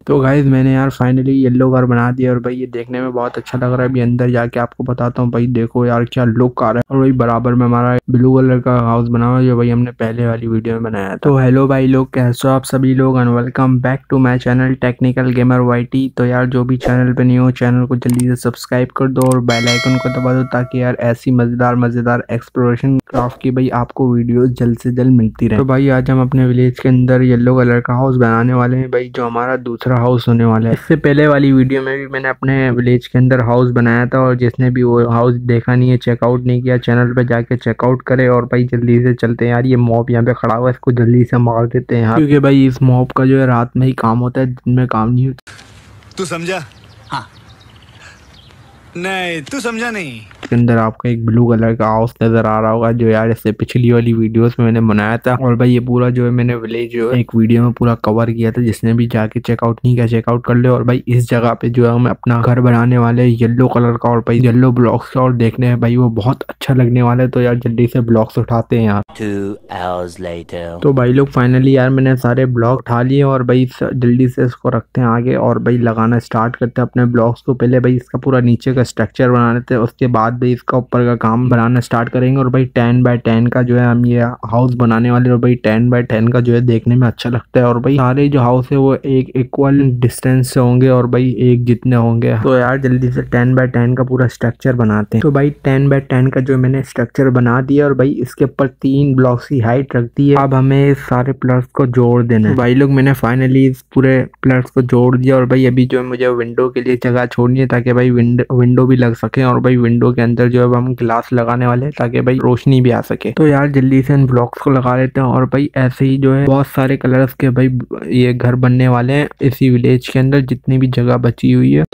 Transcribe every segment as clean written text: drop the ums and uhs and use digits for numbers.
तो गाइज मैंने यार फाइनली येलो घर बना दिया और भाई ये देखने में बहुत अच्छा लग रहा है। अभी अंदर जाके आपको बताता हूँ। भाई देखो यार क्या लुक आ रहा है। और भाई बराबर में हमारा ब्लू कलर का हाउस बना हुआ है जो भाई हमने पहले वाली वीडियो में बनाया था। तो हेलो भाई लोग, कैसे हो आप सभी लोग and welcome back to my channel Technical Gamer YT. तो यार जो भी चैनल पे नहीं हो चैनल को जल्दी से सब्सक्राइब कर दो और बेल आइकन को दबा दो ताकि यार ऐसी मजेदार एक्सप्लोरेशन क्राफ्ट की भाई आपको वीडियो जल्द से जल्द मिलती रहे। तो भाई आज हम अपने विलेज के अंदर येलो कलर का हाउस बनाने वाले हैं भाई, जो हमारा दूसरा हाउस होने वाला है। इससे पहले वाली वीडियो में भी मैंने अपने विलेज के अंदर हाउस बनाया था और जिसने भी वो हाउस देखा नहीं है, चेकआउट नहीं किया, चैनल पे जाके चेकआउट करे। और भाई जल्दी से चलते हैं यार, ये मॉब यहाँ पे खड़ा हुआ है, इसको जल्दी से मार देते हैं यार, क्योंकि भाई इस मॉब का जो है रात में ही काम होता है, दिन में काम नहीं होता। तू समझा? हाँ। नहीं तू समझा नहीं। के अंदर आपका एक ब्लू कलर का हाउस नजर आ रहा होगा जो यार इससे पिछली वाली वीडियोस में मैंने बनाया था। और भाई ये पूरा जो है मैंने विलेज जो है एक वीडियो में पूरा कवर किया था, जिसने भी जाके चेकआउट नहीं किया चेकआउट कर ले। और भाई इस जगह पे जो है हम अपना घर बनाने वाले येलो कलर का और भाई येलो ब्लॉक्स का, और देखने में भाई वो बहुत अच्छा लगने वाला है। तो यार जल्दी से ब्लॉक्स उठाते हैं यार। 2 hours later. तो भाई लोग फाइनली यार मैंने सारे ब्लॉक उठा लिए और भाई जल्दी से इसको रखते हैं आगे और भाई लगाना स्टार्ट करते हैं अपने ब्लॉक्स को। पहले भाई इसका पूरा नीचे का स्ट्रक्चर बना लेते हैं, उसके बाद भाई इसका ऊपर का काम बनाना स्टार्ट करेंगे। और भाई 10 बाय 10 का जो है हम ये हाउस बनाने वाले। और भाई 10 बाय 10 का जो है देखने में अच्छा लगता है। और भाई सारे जो हाउस है वो एक इक्वल डिस्टेंस से होंगे और भाई एक जितने होंगे। तो यार जल्दी से 10 बाय 10 का पूरा स्ट्रक्चर बनाते हैं। तो भाई 10 बाय 10 का जो मैंने स्ट्रक्चर बना दिया और भाई इसके ऊपर 3 ब्लॉक्स की हाइट रख दी है। अब हमें इस सारे प्लस को जोड़ देना है। तो भाई लोग मैंने फाइनली इस पूरे प्लस को जोड़ दिया और भाई अभी जो है मुझे विंडो के लिए जगह छोड़नी है ताकि भाई विंडो भी लग सके। और भाई विंडो के अंदर जो है हम ग्लास लगाने वाले हैं ताकि भाई रोशनी भी आ सके। तो यार जल्दी से इन ब्लॉक्स को लगा लेते हैं। और भाई ऐसे ही जो है बहुत सारे कलर्स के भाई ये घर बनने वाले हैं इसी विलेज के अंदर, जितनी भी जगह बची हुई है।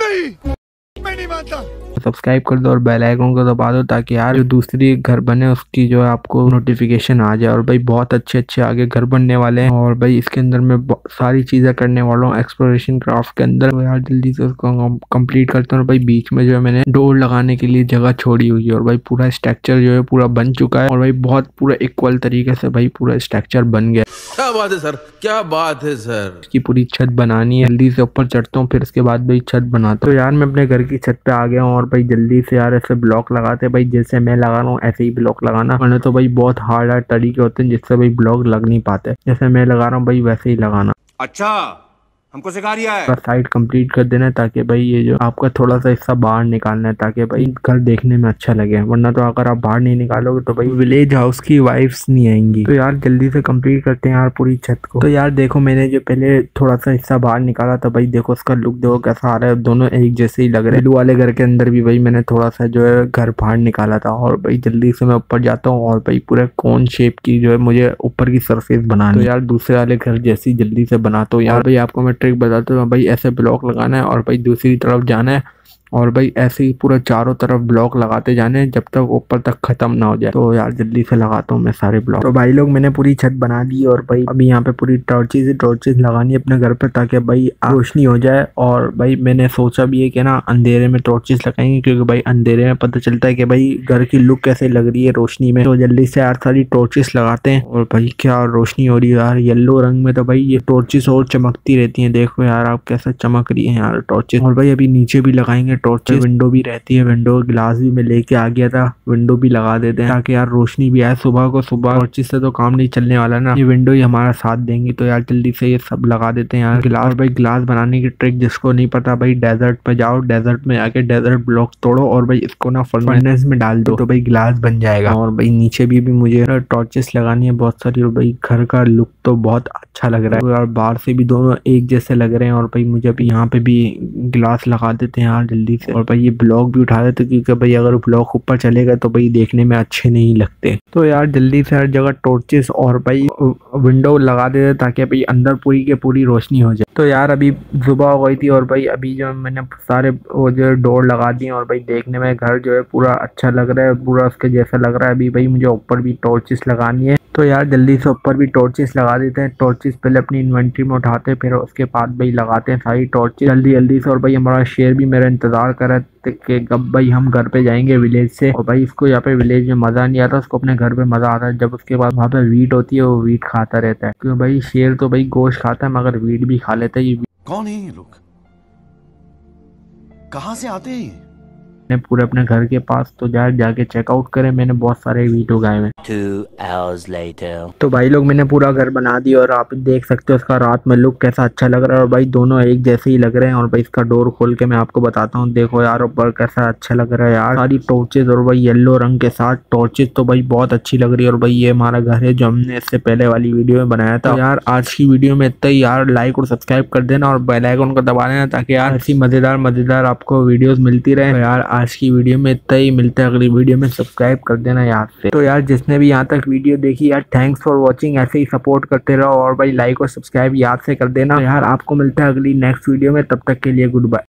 मैं नहीं मानता। सब्सक्राइब कर दो और बेल आइकन को दबा दो ताकि यार जो दूसरी घर बने उसकी जो है आपको नोटिफिकेशन आ जाए। और भाई बहुत अच्छे आगे घर बनने वाले हैं और भाई इसके अंदर मैं सारी चीजें करने वाला हूँ एक्सप्लोरेशन क्राफ्ट के अंदर। तो यार जल्दी से उसको कंप्लीट करते हैं। और भाई बीच में जो है मैंने डोर लगाने के लिए जगह छोड़ी हुई है और भाई पूरा स्ट्रक्चर जो है पूरा बन चुका है। और भाई बहुत पूरा इक्वल तरीके से भाई पूरा स्ट्रक्चर बन गया। क्या बात है सर, क्या बात है सर। इसकी पूरी छत बनानी है, जल्दी से ऊपर चढ़ता हूँ फिर इसके बाद भाई छत बनाता हूँ। तो यार मैं अपने घर की छत पे आ गया हूँ और भाई जल्दी से यार ऐसे ब्लॉक लगाते हैं। भाई जैसे मैं लगा रहा हूँ ऐसे ही ब्लॉक लगाना, वरना तो भाई बहुत हार्ड तरीके होते हैं जिससे भाई ब्लॉक लग नहीं पाते। जैसे मैं लगा रहा हूँ भाई वैसे ही लगाना। अच्छा हमको सिखा रिया है। साइड कंप्लीट कर देना है ताकि भाई ये जो आपका थोड़ा सा हिस्सा बाहर निकालना है ताकि भाई घर देखने में अच्छा लगे, वरना तो अगर आप बाहर नहीं निकालोगे तो भाई विलेज हाउस की वाइब्स नहीं आएंगी। तो यार जल्दी से कंप्लीट करते हैं यार पूरी छत को। तो यार देखो मैंने जो पहले थोड़ा सा हिस्सा बाहर निकाला था भाई, देखो उसका लुक देखो कैसा आ रहा है, दोनों एक जैसे ही लग रहे हैं। ब्लू वाले घर के अंदर भी भाई मैंने थोड़ा सा जो है घर बाहर निकाला था। और भाई जल्दी से मैं ऊपर जाता हूँ और भाई पूरे कोन शेप की जो है मुझे ऊपर की सरफेस बनानी है। तो यार दूसरे वाले घर जैसी जल्दी से बनाता हूँ यार। भाई आपको मैं ट्रिक बताता हूँ, भाई ऐसे ब्लॉक लगाना है और भाई दूसरी तरफ जाना है और भाई ऐसे ही पूरा चारों तरफ ब्लॉक लगाते जाने हैं जब तक ऊपर तक खत्म ना हो जाए। तो यार जल्दी से लगाता हूँ मैं सारे ब्लॉक। तो भाई लोग मैंने पूरी छत बना दी और भाई अभी यहाँ पे पूरी टॉर्चेस लगानी है अपने घर पे ताकि भाई रोशनी हो जाए। और भाई मैंने सोचा भी है कि ना अंधेरे में टॉर्चेस लगाएंगे, क्योंकि भाई अंधेरे में पता चलता है कि भाई घर की लुक कैसे लग रही है रोशनी में। तो जल्दी से यार सारी टॉर्चेस लगाते हैं। और भाई क्या रोशनी हो रही है यार येलो रंग में, तो भाई ये टॉर्चेस और चमकती रहती है। देखो यार आप कैसा चमक रही है यार टॉर्चेस। और भाई अभी नीचे भी लगाएंगे टॉर्चेस, विंडो भी रहती है, विंडो ग्लास भी मैं लेके आ गया था, विंडो भी लगा देते हैं ताकि यार रोशनी भी आए। सुबह को सुबह टॉर्चेस से तो काम नहीं चलने वाला ना, ये विंडो ही हमारा साथ देंगी। तो यार जल्दी से ये सब लगा देते हैं यार ग्लास। भाई ग्लास बनाने की ट्रिक जिसको नहीं पता भाई डेजर्ट पे जाओ, डेजर्ट में आके डेजर्ट ब्लॉक तोड़ो और भाई इसको ना फर्नेस में डाल दो तो भाई ग्लास बन जाएगा। और भाई नीचे भी मुझे टॉर्चेस लगानी है बहुत सारी। और भाई घर का लुक तो बहुत अच्छा लग रहा है। तो यार बाहर से भी दोनों एक जैसे लग रहे हैं। और भाई मुझे अभी यहाँ पे भी ग्लास लगा देते हैं यार जल्दी से। और भाई ये ब्लॉक भी उठा देते क्योंकि भाई अगर ब्लॉक ऊपर चलेगा तो भाई देखने में अच्छे नहीं लगते। तो यार जल्दी से हर जगह टॉर्चेस और भाई विंडो लगा देते ताकि भाई अंदर पूरी के पूरी रोशनी हो जाए। तो यार अभी सुबह हो गई थी और भाई अभी जो मैंने सारे वो जो डोर लगा दिए और भाई देखने में घर जो है पूरा अच्छा लग रहा है, पूरा उसके जैसा लग रहा है। अभी भाई मुझे ऊपर भी टॉर्चेस लगानी है। तो यार जल्दी से ऊपर भी टॉर्चेस लगा देते हैं। टॉर्चेस पहले अपनी इन्वेंट्री में उठाते हैं फिर उसके बाद भाई लगाते हैं सारी टॉर्चेस जल्दी से। और भाई हमारा शेर भी मेरा इंतजार कर रहा है कि कब भाई हम घर पे जाएंगे विलेज से। और भाई इसको यहाँ पे विलेज में मजा नहीं आता, उसको अपने घर पे मजा आता है जब उसके बाद वहाँ पे वीट होती है, वो वीट खाता रहता है। क्योंकि भाई शेर तो भाई गोश्त खाता है मगर वीट भी खा लेता है। ये कौन है ये लोग? कहां से आते हैं? पूरे अपने घर के पास, तो यार जाके चेकआउट करें, मैंने बहुत सारे वीडियो गाए हैं। 2 hours later. तो भाई लोग मैंने पूरा घर बना दिया और आप देख सकते हो उसका रात में लुक कैसा अच्छा लग रहा है। और भाई दोनों एक जैसे ही लग रहे हैं। और भाई इसका डोर खोल के मैं आपको बताता हूँ, देखो यार ऊपर कैसा अच्छा लग रहा है यार, सारी टॉर्चेज और भाई येलो रंग के साथ टॉर्चेज तो भाई बहुत अच्छी लग रही है। और भाई ये हमारा घर है जो हमने इससे पहले वाली वीडियो में बनाया था। तो यार आज की वीडियो में इतना ही यार, लाइक और सब्सक्राइब कर देना और बेल आइकन को दबा देना ताकि यार ऐसी मजेदार आपको वीडियोस मिलती रहे। तो यार आज की वीडियो में इतना ही, मिलता है अगली वीडियो में, सब्सक्राइब कर देना याद से। तो यार जिसने भी यहाँ तक वीडियो देखी यार, थैंक्स फॉर वॉचिंग, ऐसे ही सपोर्ट करते रहो और भाई लाइक और सब्सक्राइब याद से कर देना। तो यार आपको मिलता है अगली नेक्स्ट वीडियो में, तब तक के लिए गुड बाय।